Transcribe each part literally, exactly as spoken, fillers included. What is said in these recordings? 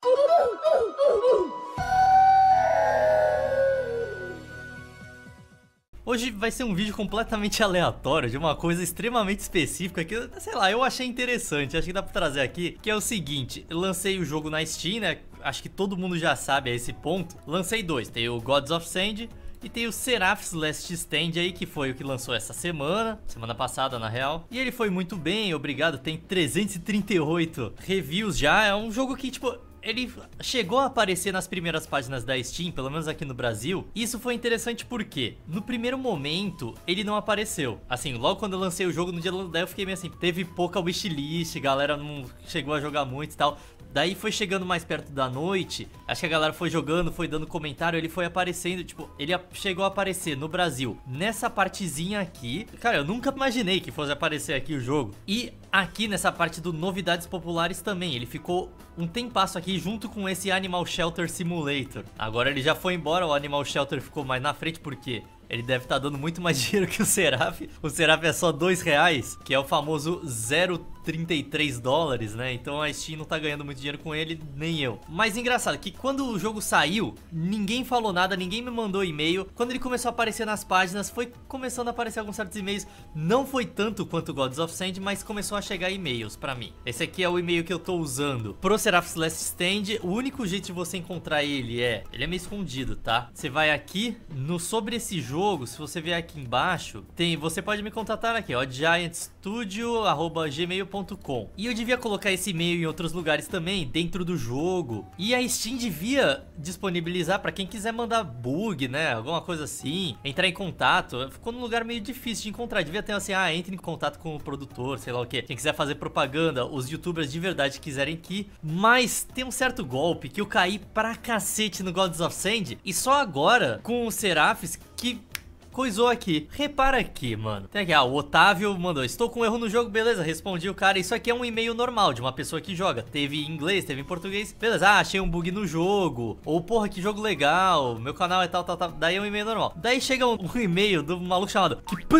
Hoje vai ser um vídeo completamente aleatório de uma coisa extremamente específica que, sei lá, eu achei interessante, acho que dá pra trazer aqui, que é o seguinte: eu lancei o jogo na Steam, né, acho que todo mundo já sabe a esse ponto. Lancei dois, tem o Gods of Sand e tem o Seraph's Last Stand aí, que foi o que lançou essa semana, semana passada na real. E ele foi muito bem, obrigado, tem trezentos e trinta e oito reviews já, é um jogo que, tipo, ele chegou a aparecer nas primeiras páginas da Steam, pelo menos aqui no Brasil. Isso foi interessante porque, no primeiro momento, ele não apareceu. Assim, logo quando eu lancei o jogo, no dia do lançamento, eu fiquei meio assim, teve pouca wishlist, galera não chegou a jogar muito e tal. Daí foi chegando mais perto da noite, acho que a galera foi jogando, foi dando comentário, ele foi aparecendo, tipo, ele chegou a aparecer no Brasil nessa partezinha aqui. Cara, eu nunca imaginei que fosse aparecer aqui o jogo. E aqui nessa parte do Novidades Populares também, ele ficou um tempasso aqui junto com esse Animal Shelter Simulator. Agora ele já foi embora, o Animal Shelter ficou mais na frente porque ele deve estar dando muito mais dinheiro que o Seraph. O Seraph é só dois reais, que é o famoso zero vírgula trinta e três dólares, né? Então a Steam não tá ganhando muito dinheiro com ele, nem eu. Mas engraçado que quando o jogo saiu, ninguém falou nada, ninguém me mandou e-mail. Quando ele começou a aparecer nas páginas, foi começando a aparecer alguns certos e-mails. Não foi tanto quanto o Gods of Sand, mas começou a chegar e-mails pra mim. Esse aqui é o e-mail que eu tô usando pro Seraph's Last Stand. O único jeito de você encontrar ele é... ele é meio escondido, tá? Você vai aqui no Sobre Esse Jogo, se você vier aqui embaixo, tem... você pode me contatar aqui, ó, giant studio arroba gmail ponto com. E eu devia colocar esse e-mail em outros lugares também, dentro do jogo. E a Steam devia disponibilizar pra quem quiser mandar bug, né, alguma coisa assim, entrar em contato. Ficou num lugar meio difícil de encontrar. Devia ter assim, ah, entre em contato com o produtor, sei lá o que. Quem quiser fazer propaganda, os youtubers de verdade quiserem que. Mas tem um certo golpe que eu caí pra cacete no Gods of Sand. E só agora, com o Seraph's, que... coisou aqui. Repara aqui, mano. Tem aqui, ah, o Otávio mandou: estou com um erro no jogo, beleza, respondi o cara. Isso aqui é um e-mail normal de uma pessoa que joga. Teve em inglês, teve em português. Beleza, ah, achei um bug no jogo. Ou, porra, que jogo legal, meu canal é tal, tal, tal. Daí é um e-mail normal. Daí chega um, um e-mail do maluco chamado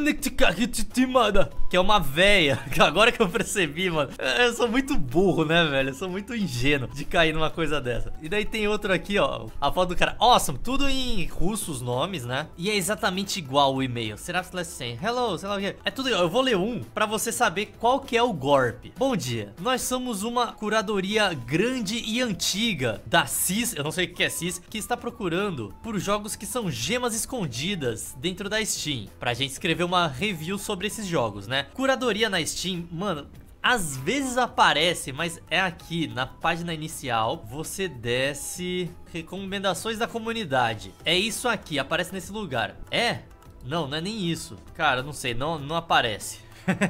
que é uma véia. Agora que eu percebi, mano. Eu sou muito burro, né, velho? Eu sou muito ingênuo de cair numa coisa dessa. E daí tem outro aqui, ó, a foto do cara. Awesome, tudo em russo os nomes, né? E é exatamente igual o e-mail. Seraph's Last Stand, hello, sei lá o que. É tudo igual. Eu vou ler um pra você saber qual que é o golpe. Bom dia, nós somos uma curadoria grande e antiga da C I S, eu não sei o que é C I S, que está procurando por jogos que são gemas escondidas dentro da Steam, pra gente escrever uma review sobre esses jogos, né? Curadoria na Steam, mano, às vezes aparece, mas é aqui na página inicial. Você desce, recomendações da comunidade. É isso aqui, aparece nesse lugar. É? Não, não é nem isso. Cara, não sei, não, não aparece.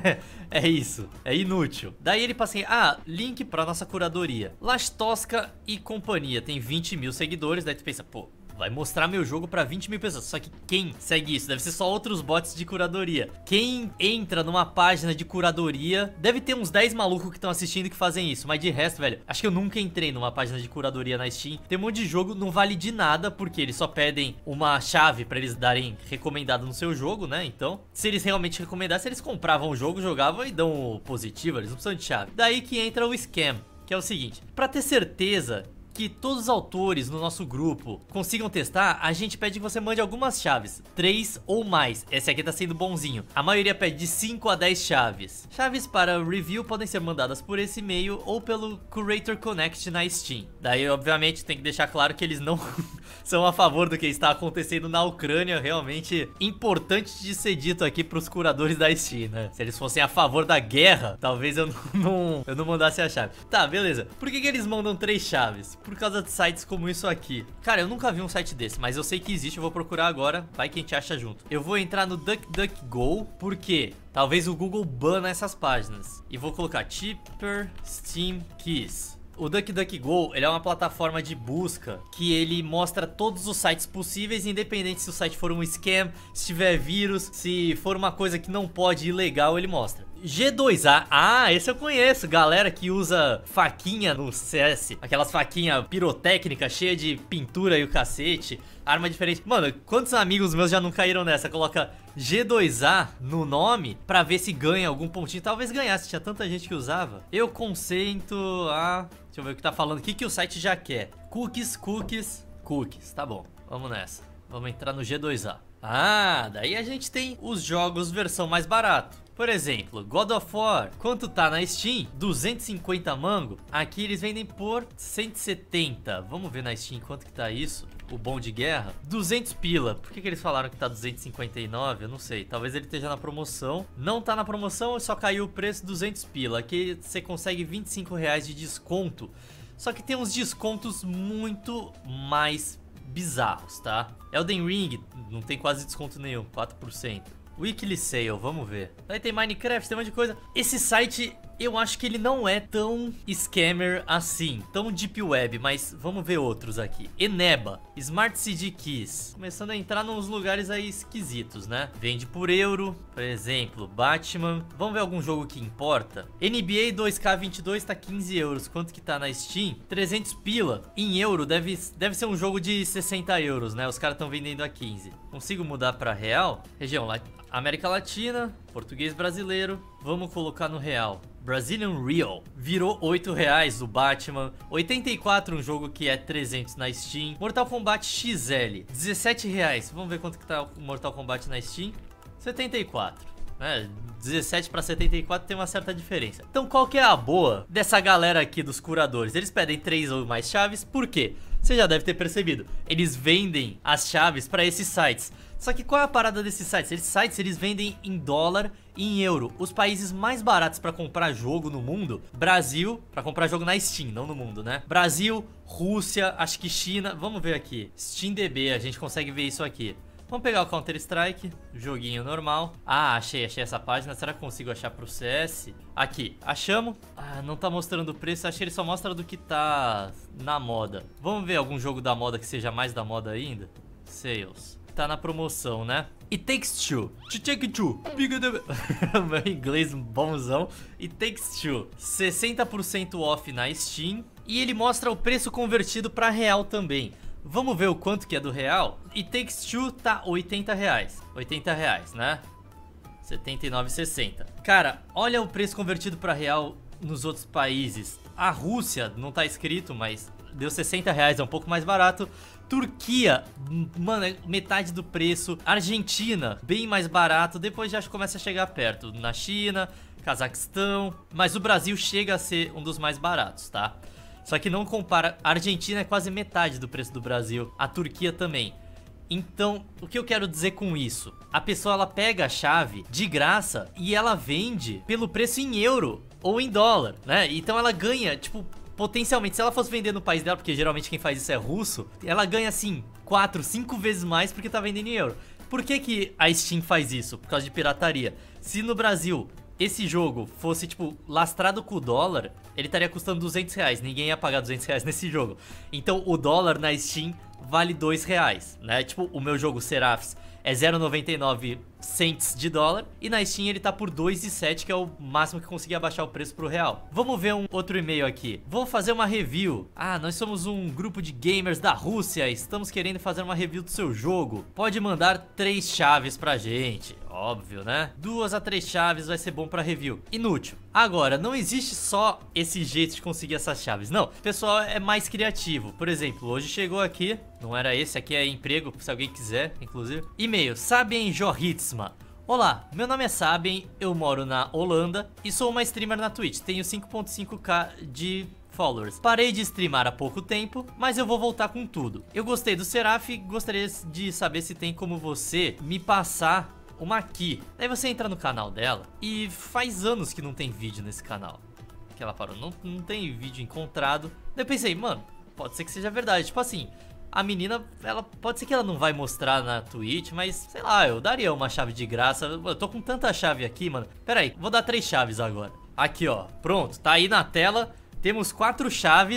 É isso, é inútil. Daí ele passa assim, ah, link pra nossa curadoria. Las Tosca e companhia, tem vinte mil seguidores. Daí tu pensa, pô, vai mostrar meu jogo pra vinte mil pessoas. Só que quem segue isso? Deve ser só outros bots de curadoria. Quem entra numa página de curadoria, deve ter uns dez malucos que estão assistindo que fazem isso. Mas de resto, velho, acho que eu nunca entrei numa página de curadoria na Steam. Tem um monte de jogo, não vale de nada, porque eles só pedem uma chave pra eles darem recomendado no seu jogo, né? Então, se eles realmente recomendassem, eles compravam o jogo, jogavam e dão o positivo. Eles não precisam de chave. Daí que entra o scam, que é o seguinte: pra ter certeza que todos os autores no nosso grupo consigam testar, a gente pede que você mande algumas chaves, três ou mais. Esse aqui tá sendo bonzinho. A maioria pede de cinco a dez chaves. Chaves para review podem ser mandadas por esse e-mail ou pelo Curator Connect na Steam. Daí, obviamente, tem que deixar claro que eles não são a favor do que está acontecendo na Ucrânia. Realmente importante de ser dito aqui pros curadores da Steam, né? Se eles fossem a favor da guerra, talvez eu não, não, eu não mandasse a chave. Tá, beleza. Por que que eles mandam três chaves? Por causa de sites como isso aqui. Cara, eu nunca vi um site desse, mas eu sei que existe, eu vou procurar agora. Vai que a gente acha junto. Eu vou entrar no DuckDuckGo, porque talvez o Google bana essas páginas. E vou colocar Cheaper Steam Keys. O DuckDuckGo, ele é uma plataforma de busca que ele mostra todos os sites possíveis, independente se o site for um scam, se tiver vírus, se for uma coisa que não pode, ilegal, ele mostra. G dois A, ah, esse eu conheço, galera que usa faquinha no C S, aquelas faquinhas pirotécnicas cheia de pintura e o cacete, arma diferente. Mano, quantos amigos meus já não caíram nessa? Coloca G dois A no nome pra ver se ganha algum pontinho, talvez ganhasse, tinha tanta gente que usava. Eu consento a... deixa eu ver o que tá falando, o que, que o site já quer. Cookies, cookies, cookies, tá bom, vamos nessa, vamos entrar no G dois A. Ah, daí a gente tem os jogos versão mais barato. Por exemplo, God of War, quanto tá na Steam? duzentos e cinquenta mango. Aqui eles vendem por cento e setenta. Vamos ver na Steam quanto que tá isso. O bom de guerra, duzentos pila. Por que que eles falaram que tá duzentos e cinquenta e nove? Eu não sei, talvez ele esteja na promoção. Não tá na promoção, só caiu o preço, duzentos pila. Aqui você consegue vinte e cinco reais de desconto. Só que tem uns descontos muito mais bizarros, tá? Elden Ring não tem quase desconto nenhum, quatro por cento. Weekly Sale, vamos ver. Aí tem Minecraft, tem um monte de coisa. Esse site, eu acho que ele não é tão scammer assim, tão deep web, mas vamos ver outros aqui. Eneba, Smart C D Keys, começando a entrar nos lugares aí esquisitos, né? Vende por euro, por exemplo, Batman. Vamos ver algum jogo que importa. N B A dois K vinte e dois tá quinze euros, quanto que tá na Steam? trezentos pila. Em euro deve, deve ser um jogo de sessenta euros, né? Os caras estão vendendo a quinze. Consigo mudar pra real? Região lá. América Latina, português brasileiro, vamos colocar no real. Brazilian Real, virou oito reais o Batman, oitenta e quatro um jogo que é trezentos na Steam. Mortal Kombat X L, dezessete reais, vamos ver quanto que tá o Mortal Kombat na Steam, setenta e quatro. Né? dezessete para setenta e quatro tem uma certa diferença. Então qual que é a boa dessa galera aqui dos curadores? Eles pedem três ou mais chaves, por quê? Você já deve ter percebido, eles vendem as chaves para esses sites. Só que qual é a parada desses sites? Esses sites eles vendem em dólar e em euro. Os países mais baratos para comprar jogo no mundo, Brasil, para comprar jogo na Steam, não no mundo, né? Brasil, Rússia, acho que China, vamos ver aqui. SteamDB, a gente consegue ver isso aqui. Vamos pegar o Counter Strike, joguinho normal. Ah, achei, achei essa página. Será que consigo achar pro C S? Aqui, achamos. Ah, não tá mostrando o preço, acho que ele só mostra do que tá na moda. Vamos ver algum jogo da moda que seja mais da moda ainda? Sales. Tá na promoção, né? It Takes Two. To take two. Meu inglês bonzão. It Takes Two. sessenta por cento off na Steam. E ele mostra o preço convertido pra real também. Vamos ver o quanto que é do real? It Takes Two tá oitenta reais. oitenta reais, né? setenta e nove reais e sessenta centavos. Cara, olha o preço convertido pra real nos outros países. A Rússia, não tá escrito, mas deu sessenta reais, é um pouco mais barato. Turquia, mano, é metade do preço. Argentina, bem mais barato. Depois já começa a chegar perto. Na China, Cazaquistão. Mas o Brasil chega a ser um dos mais baratos, tá? Só que não compara. A Argentina é quase metade do preço do Brasil. A Turquia também. Então, o que eu quero dizer com isso? A pessoa, ela pega a chave de graça e ela vende pelo preço em euro ou em dólar, né? Então ela ganha, tipo, potencialmente, se ela fosse vender no país dela, porque geralmente quem faz isso é russo, ela ganha assim, quatro, cinco vezes mais porque tá vendendo em euro. Por que que a Steam faz isso? Por causa de pirataria. Se no Brasil esse jogo fosse, tipo, lastrado com o dólar, ele estaria custando duzentos reais. Ninguém ia pagar duzentos reais nesse jogo. Então o dólar na Steam vale dois reais, né? Tipo, o meu jogo Seraphis é zero vírgula noventa e nove cents de dólar e na Steam ele tá por dois reais e sete centavos, que é o máximo que consegui abaixar o preço pro real. Vamos ver um outro e-mail aqui. Vou fazer uma review. Ah, nós somos um grupo de gamers da Rússia, estamos querendo fazer uma review do seu jogo. Pode mandar três chaves pra gente. Óbvio, né? Duas a três chaves vai ser bom pra review. Inútil. Agora, não existe só esse jeito de conseguir essas chaves. Não, o pessoal é mais criativo. Por exemplo, hoje chegou aqui, não era esse, aqui é emprego, se alguém quiser, inclusive. E-mail, Sabien Jorritsma. Olá, meu nome é Sabien, eu moro na Holanda e sou uma streamer na Twitch. Tenho cinco ponto cinco k de followers. Parei de streamar há pouco tempo, mas eu vou voltar com tudo. Eu gostei do Seraph e gostaria de saber se tem como você me passar uma key. Daí você entra no canal dela e faz anos que não tem vídeo nesse canal. Que ela parou, não, não tem vídeo encontrado. Daí eu pensei, mano, pode ser que seja verdade. Tipo assim, a menina, ela pode ser que ela não vai mostrar na Twitch, mas sei lá, eu daria uma chave de graça. Eu tô com tanta chave aqui, mano. Pera aí, vou dar três chaves agora. Aqui, ó, pronto, tá aí na tela. Temos quatro chaves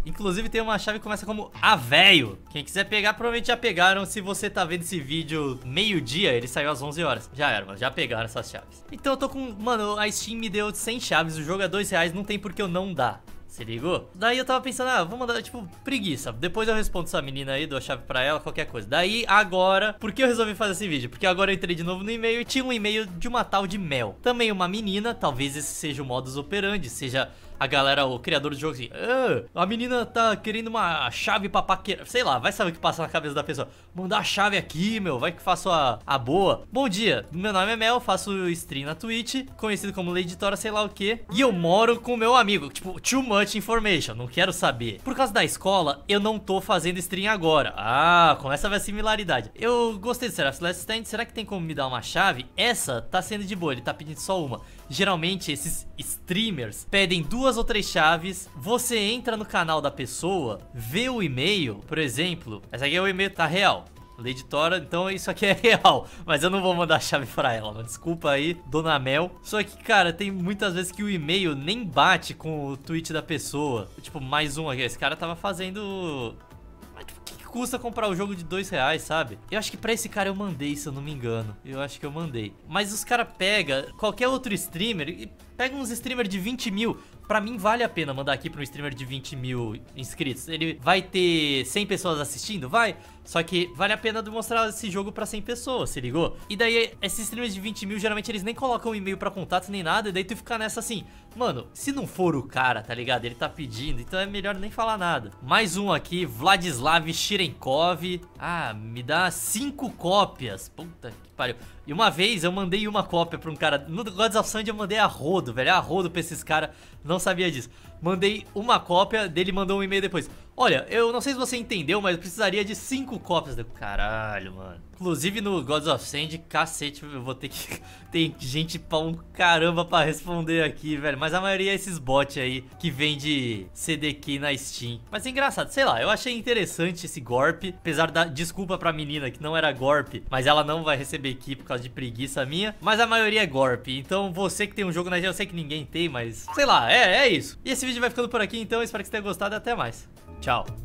Inclusive tem uma chave que começa como A Véio. Quem quiser pegar, provavelmente já pegaram. Se você tá vendo esse vídeo meio-dia, ele saiu às onze horas. Já era, mano, já pegaram essas chaves. Então eu tô com... Mano, a Steam me deu cem chaves, o jogo é dois reais, não tem por que eu não dar. Se ligou? Daí eu tava pensando, ah, vou mandar, tipo, preguiça. Depois eu respondo essa menina aí, dou a chave pra ela, qualquer coisa. Daí, agora, por que eu resolvi fazer esse vídeo? Porque agora eu entrei de novo no e-mail e tinha um e-mail de uma tal de Mel. Também uma menina, talvez esse seja o modus operandi, seja... A galera, o criador do jogo assim, ah, a menina tá querendo uma chave pra paquera. Sei lá, vai saber o que passa na cabeça da pessoa. Mandar a chave aqui, meu, vai que faço a, a boa. Bom dia, meu nome é Mel, faço stream na Twitch, conhecido como Leiditora, sei lá o que. E eu moro com meu amigo, tipo, too much information, não quero saber. Por causa da escola, eu não tô fazendo stream agora. Ah, começa a ver a similaridade. Eu gostei do Seraph Last Stand, será que tem como me dar uma chave? Essa tá sendo de boa, ele tá pedindo só uma. Geralmente, esses streamers pedem duas ou três chaves, você entra no canal da pessoa, vê o e-mail, por exemplo, essa aqui é o e-mail, tá real, Leiditora, então isso aqui é real, mas eu não vou mandar a chave pra ela, mas desculpa aí, Dona Mel. Só que, cara, tem muitas vezes que o e-mail nem bate com o tweet da pessoa. Tipo, mais um aqui, esse cara tava fazendo... Mas, tipo, o que custa comprar o jogo de dois reais, sabe? Eu acho que pra esse cara eu mandei, se eu não me engano. Eu acho que eu mandei. Mas os caras pegam qualquer outro streamer e pega uns streamers de vinte mil. Pra mim vale a pena mandar aqui pra um streamer de vinte mil inscritos. Ele vai ter cem pessoas assistindo? Vai. Só que vale a pena mostrar esse jogo pra cem pessoas, se ligou? E daí, esses streamers de vinte mil, geralmente eles nem colocam e-mail pra contato nem nada. E daí tu fica nessa assim, mano, se não for o cara, tá ligado? Ele tá pedindo, então é melhor nem falar nada. Mais um aqui, Vladislav Shirenkov. Ah, me dá cinco cópias. Puta que pariu. E uma vez eu mandei uma cópia pra um cara. No Gods of Sand eu mandei a rodo, velho. A rodo pra esses caras. Não sabia disso. Mandei uma cópia, dele mandou um e-mail depois. Olha, eu não sei se você entendeu, mas eu precisaria de cinco cópias. Caralho, mano. Inclusive no Gods of Sand, cacete, eu vou ter que... Tem gente pra um caramba pra responder aqui, velho. Mas a maioria é esses bots aí que vende C D K na Steam. Mas é engraçado, sei lá, eu achei interessante esse golpe. Apesar da desculpa pra menina que não era golpe, mas ela não vai receber aqui por causa de preguiça minha. Mas a maioria é golpe. Então você que tem um jogo na Steam, eu sei que ninguém tem, mas... Sei lá, é, é isso. E esse vídeo vai ficando por aqui, então. Espero que você tenha gostado e até mais. Tchau.